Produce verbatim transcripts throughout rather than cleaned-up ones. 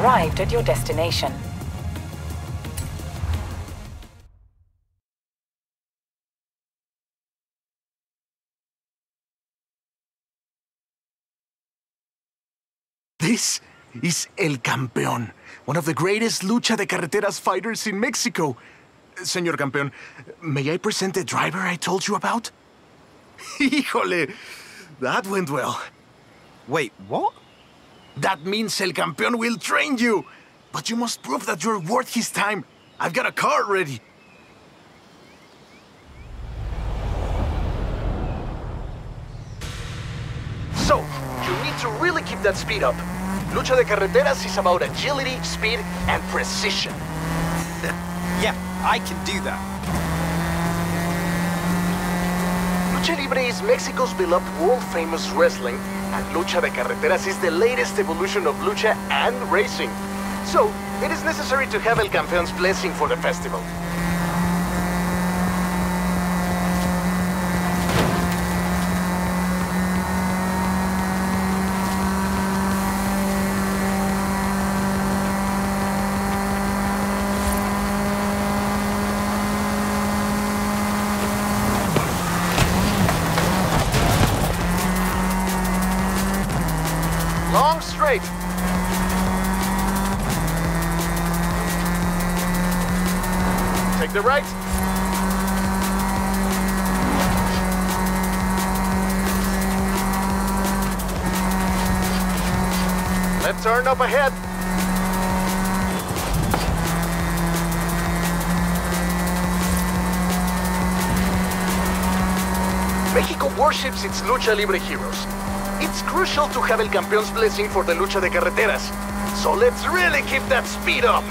arrived at your destination. This is El Campeón, one of the greatest Lucha De Carreteras fighters in Mexico. Señor Campeón, may I present the driver I told you about? Híjole, that went well. Wait, what? That means El Campeón will train you. But you must prove that you're worth his time. I've got a car ready. So, you need to really keep that speed up. Lucha De Carreteras is about agility, speed, and precision. Yeah, I can do that. Lucha Libre is Mexico's beloved world-famous wrestling, and Lucha De Carreteras is the latest evolution of lucha and racing. So, it is necessary to have El Campeón's blessing for the festival. Long straight. Take the right. Left turn up ahead. Mexico worships its Lucha Libre heroes. It's crucial to have El Campeón's blessing for the Lucha De Carreteras. So let's really keep that speed up.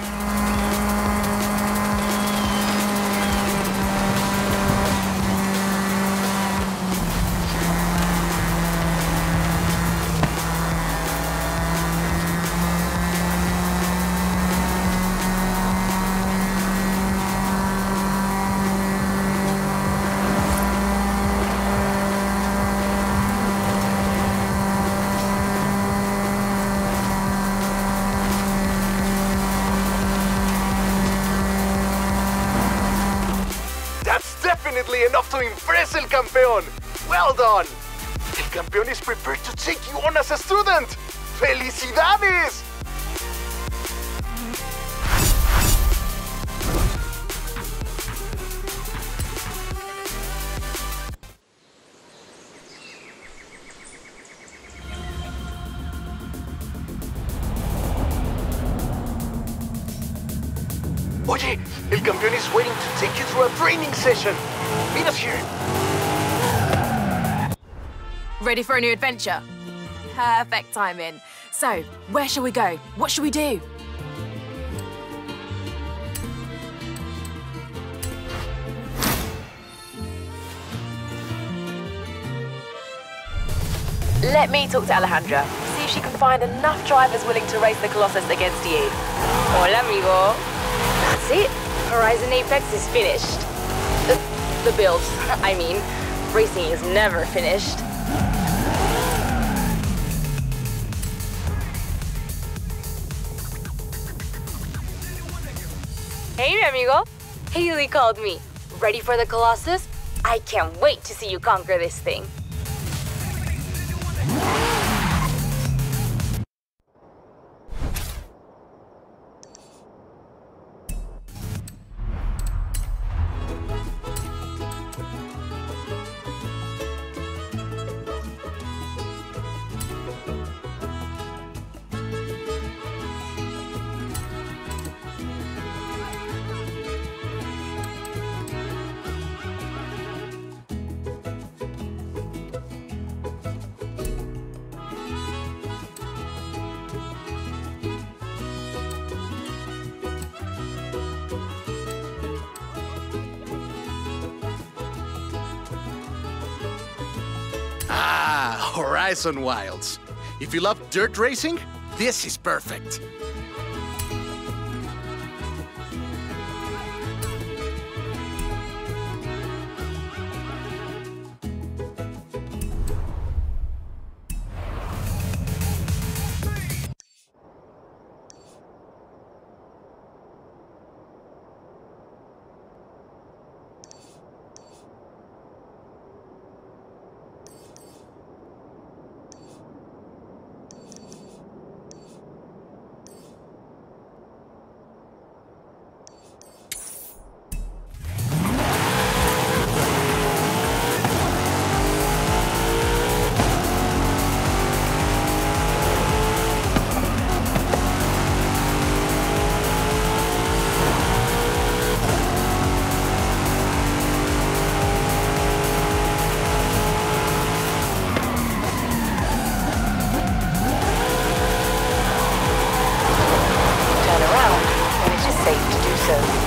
Definitely enough to impress El Campeón. Well done. El Campeón is prepared to take you on as a student. ¡Felicidades! Oye, El Campeón is waiting to take you through a training session. Meet us here. Ready for a new adventure? Perfect timing. So, where shall we go? What shall we do? Let me talk to Alejandra. See if she can find enough drivers willing to race the Colossus against you. Hola, amigo. That's it. Horizon Apex is finished. The, the build, I mean. Racing is never finished. Hey, mi amigo. Haley called me. Ready for the Colossus? I can't wait to see you conquer this thing. Ah, Horizon Wilds. If you love dirt racing, this is perfect. so.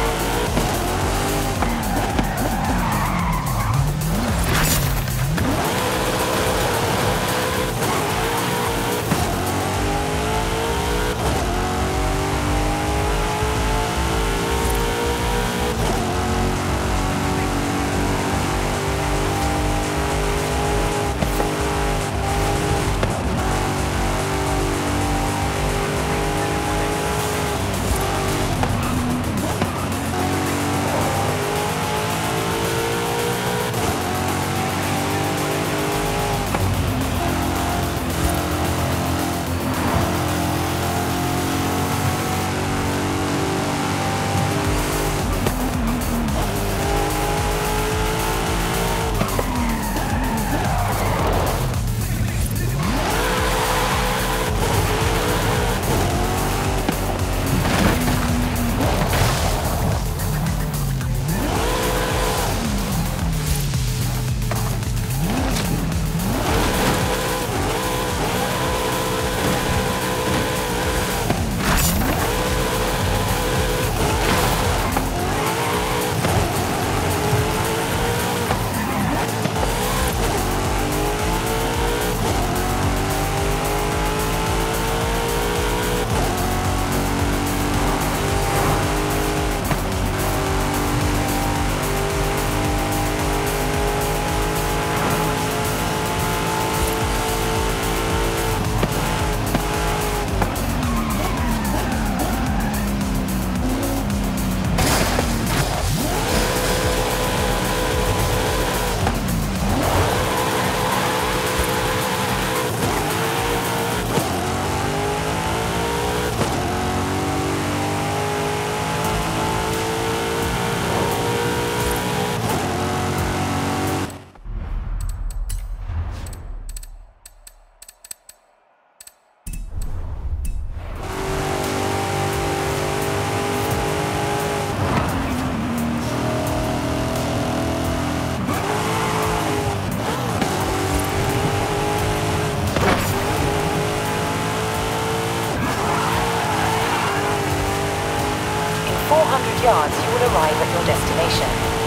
four hundred yards, you will arrive at your destination.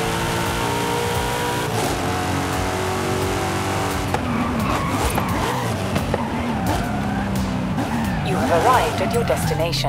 You have arrived at your destination.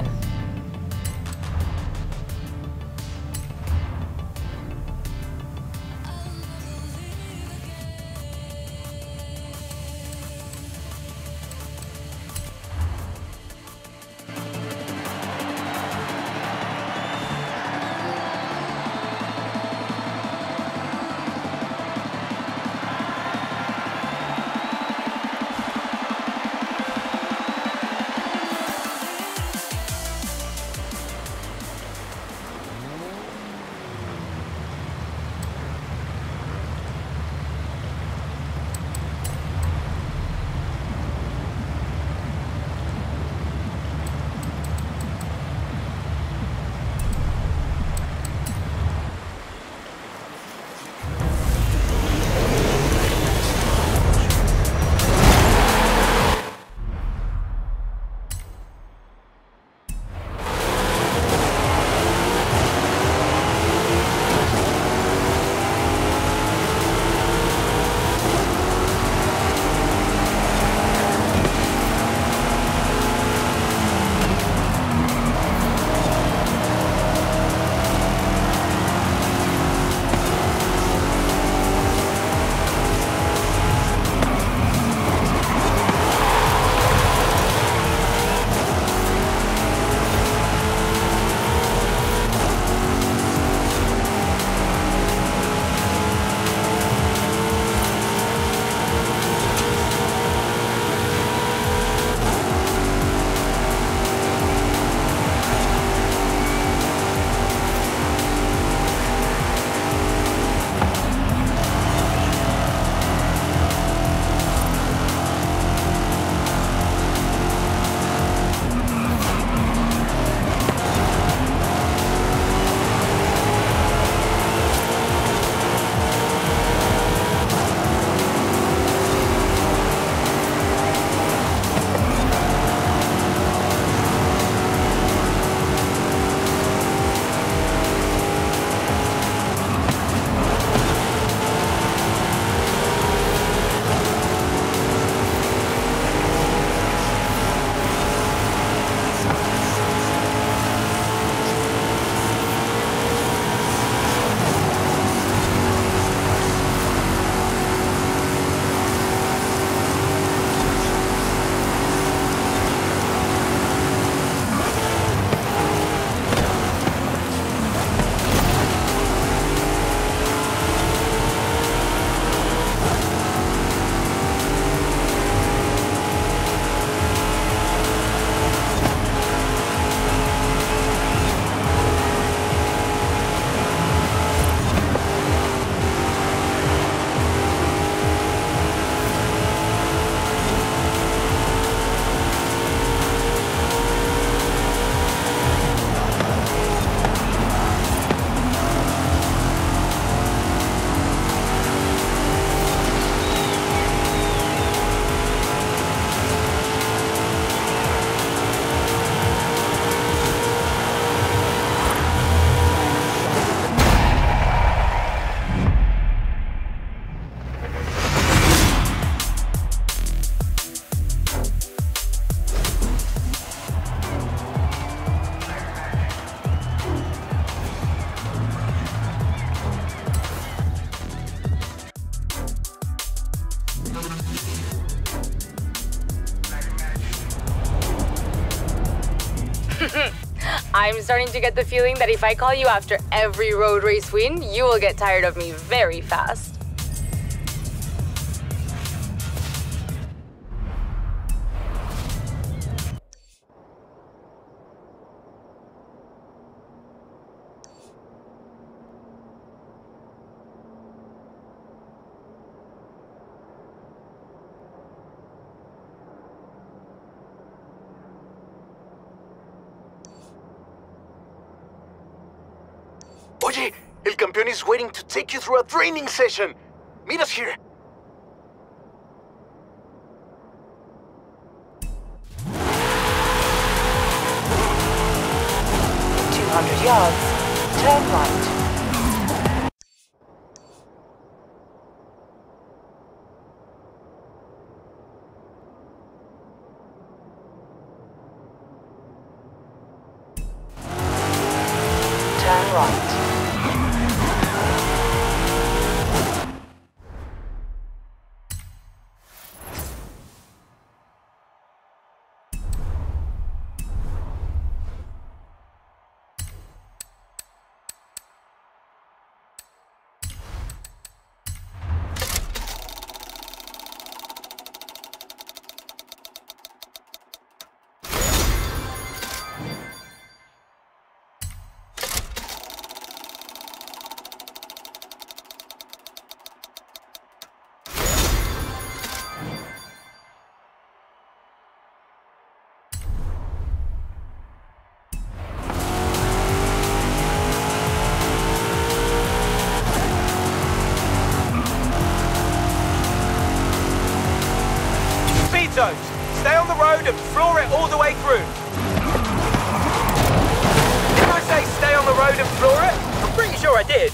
I'm starting to get the feeling that if I call you after every road race win, you will get tired of me very fast. Oye, el campeón is waiting to take you through a training session. Meet us here. two hundred yards, turn right. Turn right. Stay on the road and floor it all the way through. Didn't I say stay on the road and floor it? I'm pretty sure I did.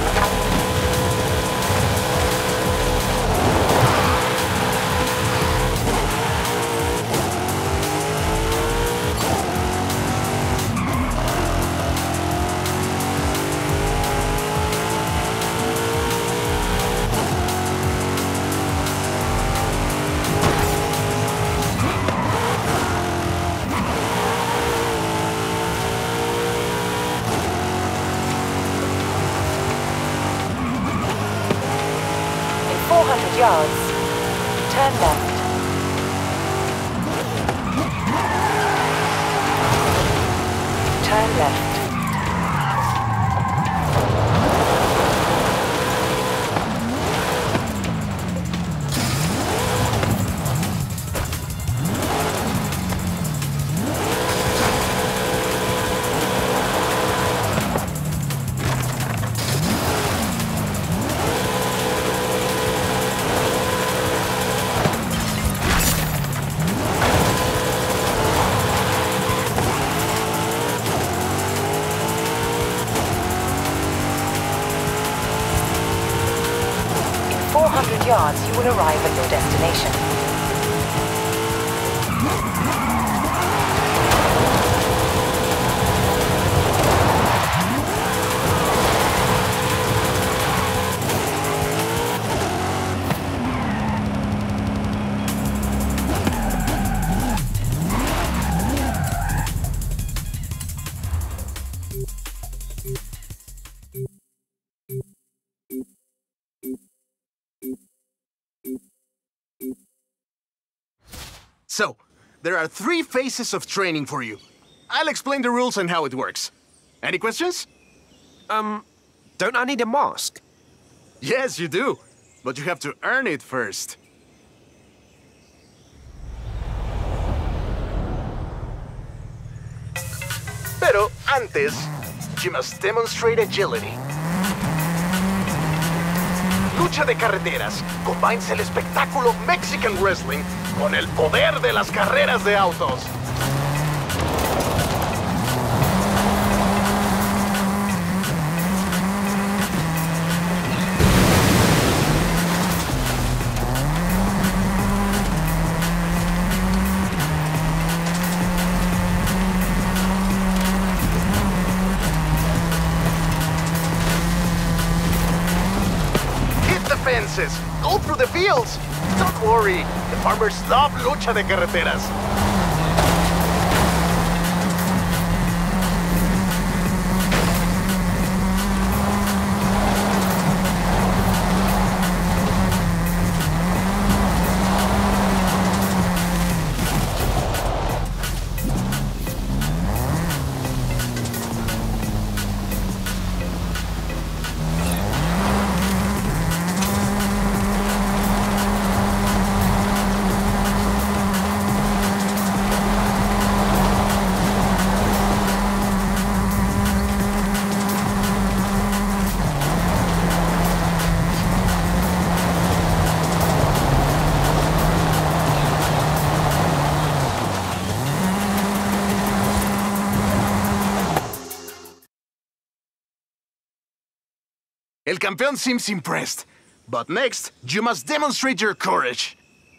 four hundred yards, turn left. Turn left. four hundred yards, you will arrive at your destination. So, there are three phases of training for you. I'll explain the rules and how it works. Any questions? Um, don't I need a mask? Yes, you do. But you have to earn it first. Pero antes, you must demonstrate agility. Lucha de Carreteras combines el espectáculo Mexican Wrestling con el poder de las carreras de autos. Fences. Go through the fields. Don't worry. The farmers love Lucha de Carreteras. El Campeón seems impressed. But next, you must demonstrate your courage.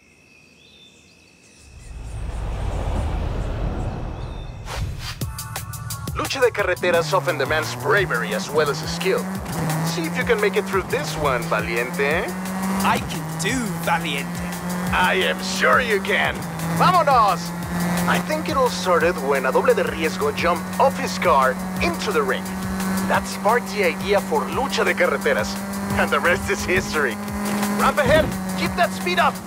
Lucha De Carreteras often demands bravery as well as skill. See if you can make it through this one, Valiente. I can do, Valiente. I am sure you can. ¡Vámonos! I think it all started when a doble de riesgo jumped off his car into the ring. That sparked the idea for Lucha De Carreteras, and the rest is history. Ramp ahead! Keep that speed up!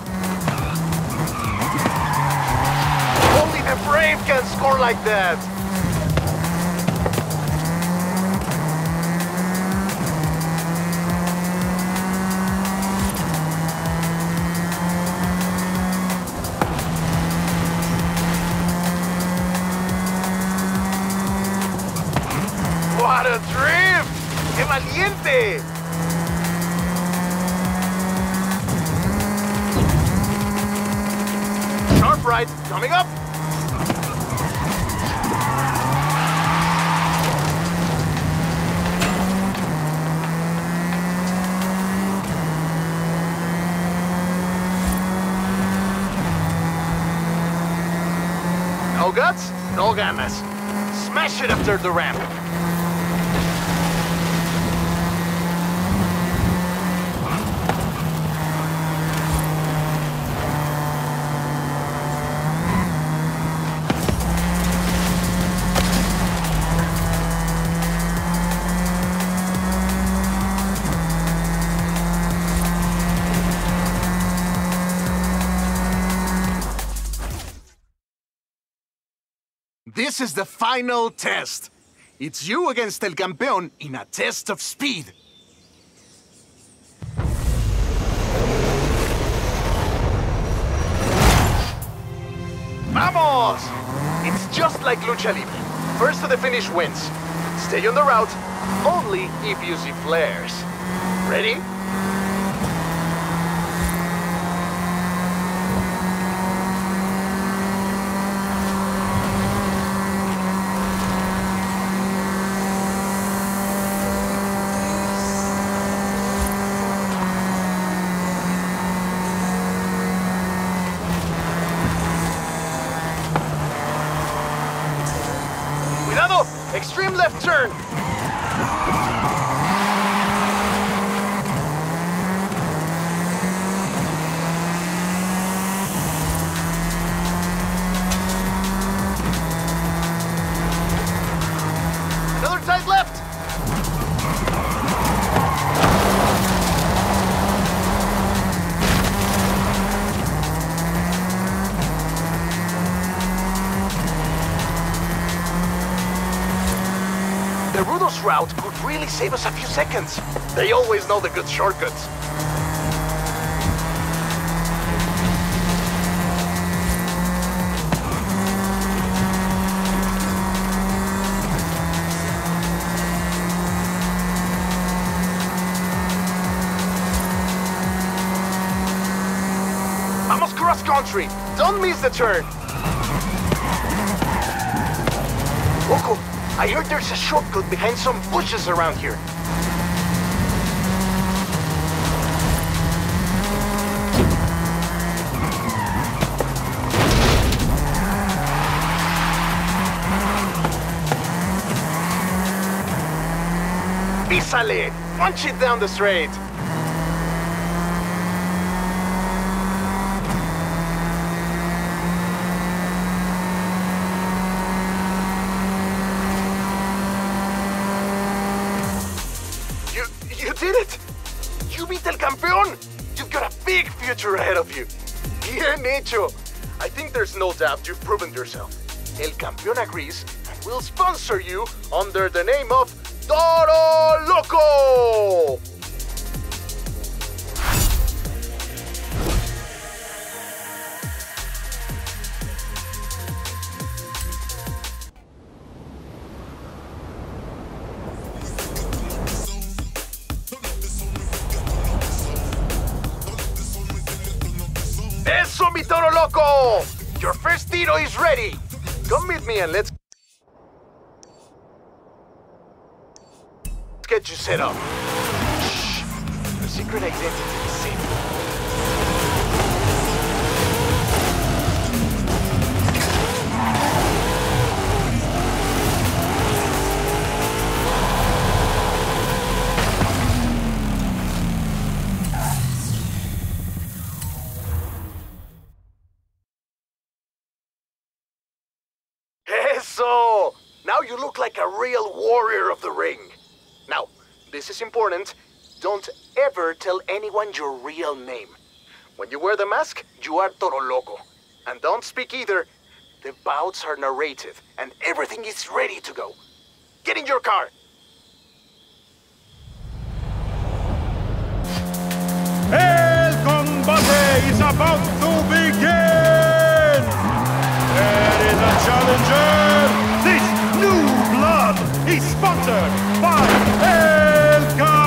Only the brave can score like that! What a drift! ¡Qué valiente! Sharp right, coming up! No guts, no ganas. Smash it after the ramp. This is the final test. It's you against El Campeón in a test of speed. Vamos! It's just like Lucha Libre. First to the finish wins. Stay on the route, only if you see flares. Ready? Extreme left turn. Another tight left. The Rudos route could really save us a few seconds. They always know the good shortcuts. Vamos cross country. Don't miss the turn. Loco, I heard there's a shortcut behind some bushes around here. Písale! Punch it down the straight! You did it! You beat El Campeón! You've got a big future ahead of you. Bien hecho! I think there's no doubt you've proven yourself. El Campeón agrees and will sponsor you under the name of Toro Loco! Eso, mi Toro Loco! Your first Tito is ready! Come meet me and let's get you set up. secret identity is safe. Eso! Now you look like a real warrior of the ring. Now, this is important. Don't ever tell anyone your real name. When you wear the mask, you are Toro Loco. And don't speak either. The bouts are narrated, and everything is ready to go. Get in your car! El combate is about to begin! There is a challenger! This new blood is sponsored by El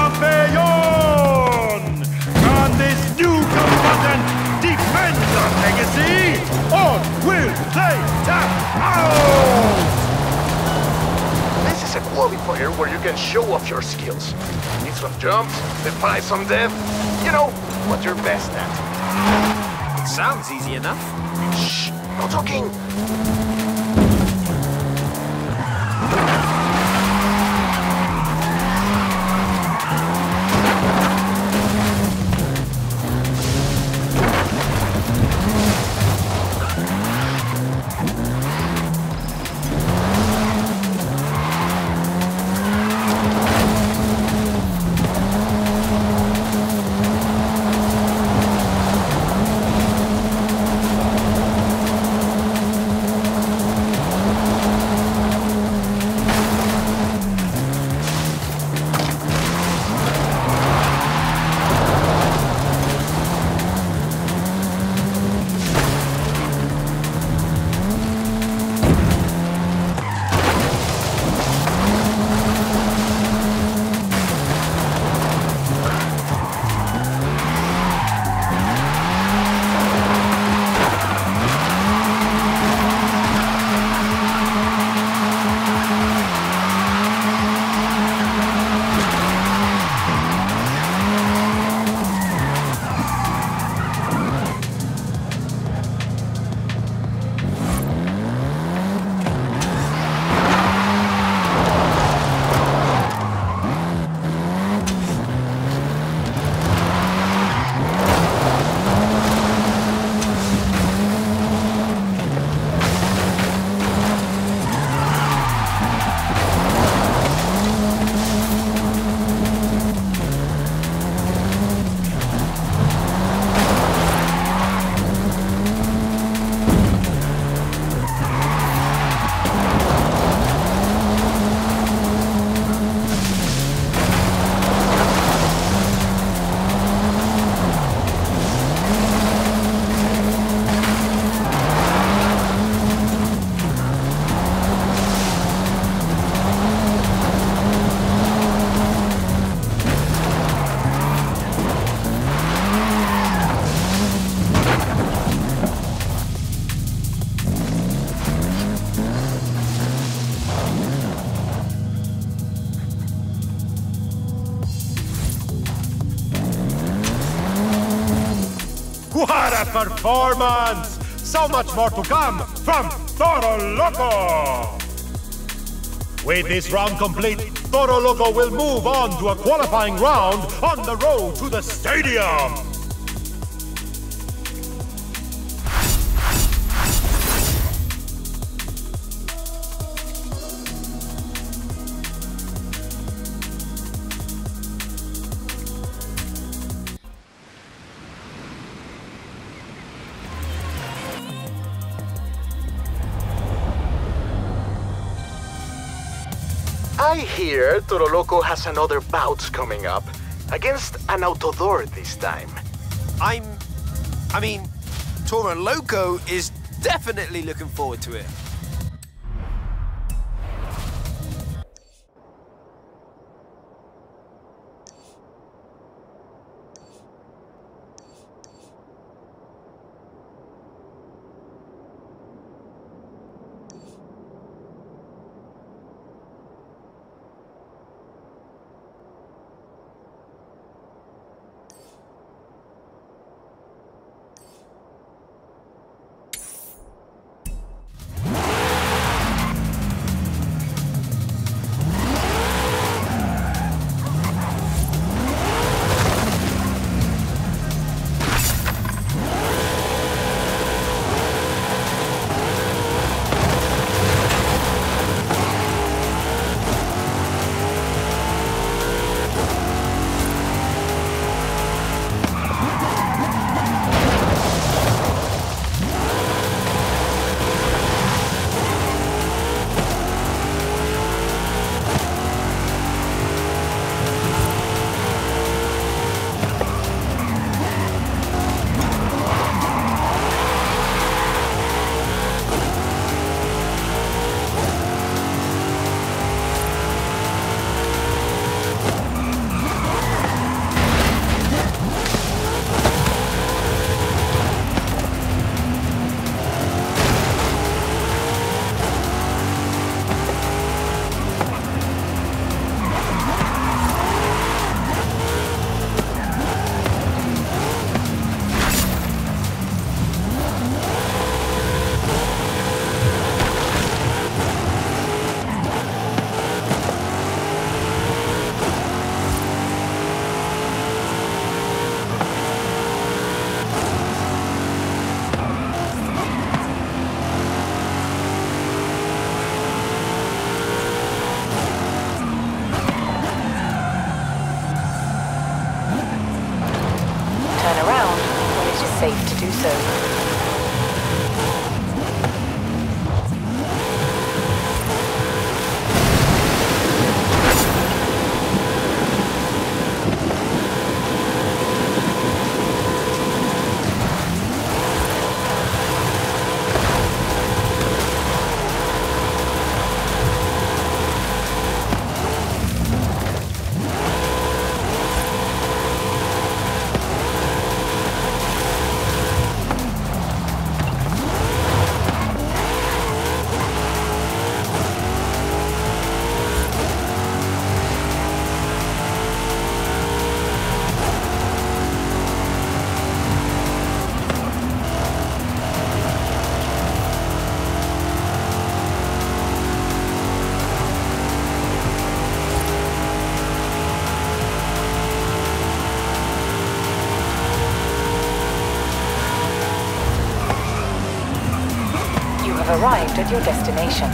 Campeón! Can this new combatant defend the legacy? Or will they tap out? This is a qualifier where you can show off your skills. Need some jumps, defy some death. You know, what you're best at. It sounds easy enough. Shh, no talking. What a performance! So much more to come from Toro Loco! With this round complete, Toro Loco will move on to a qualifying round on the road to the stadium! I hear Toro Loco has another bout coming up, against an Autodor this time. I'm... I mean, Toro Loco is definitely looking forward to it. arrived at your destination.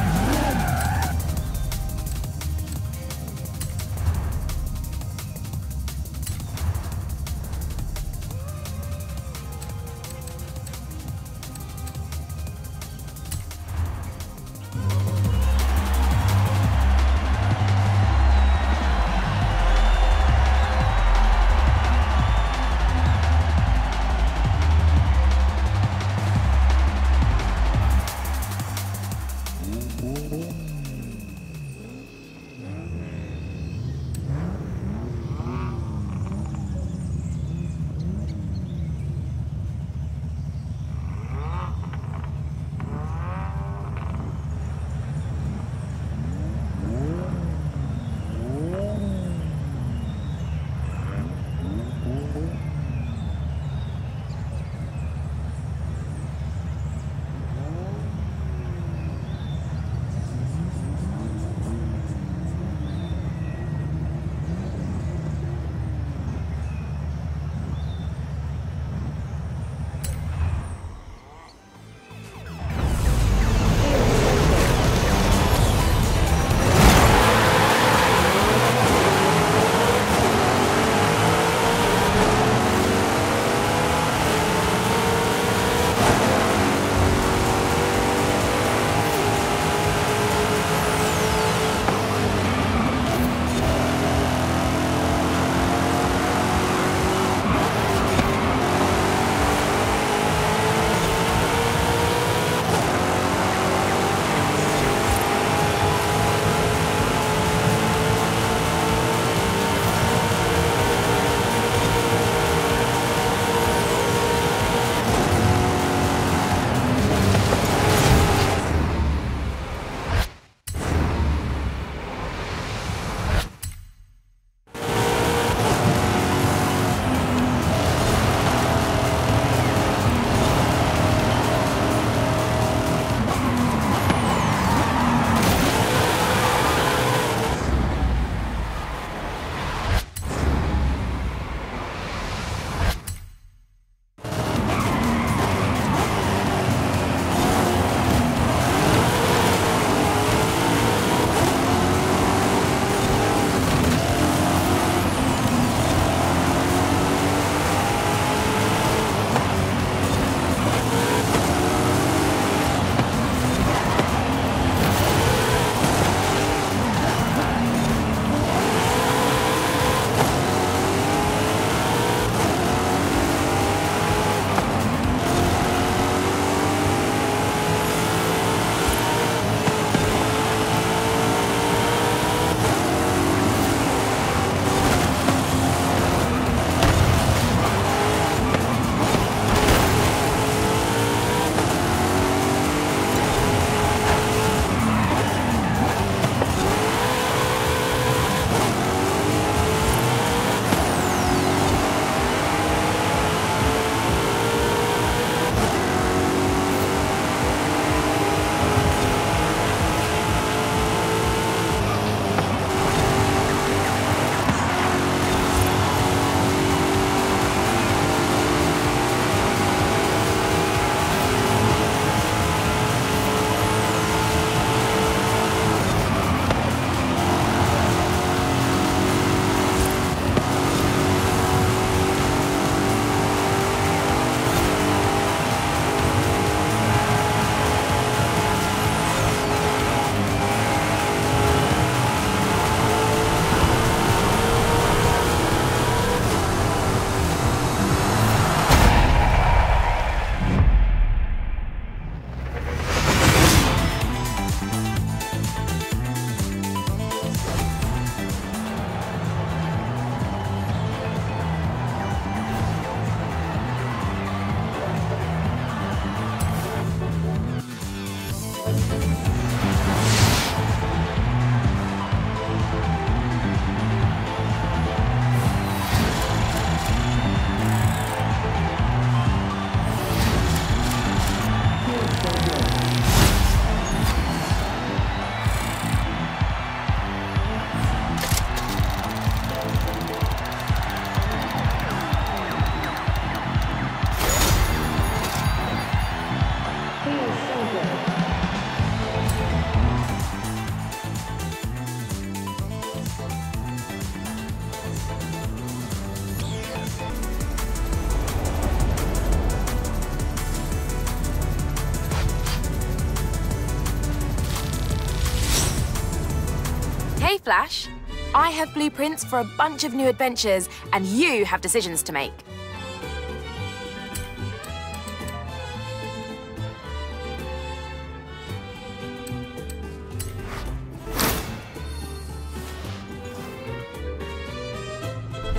Newsflash, I have blueprints for a bunch of new adventures, and you have decisions to make.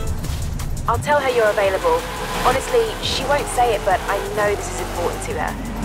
I'll tell her you're available. Honestly, she won't say it, but I know this is important to her.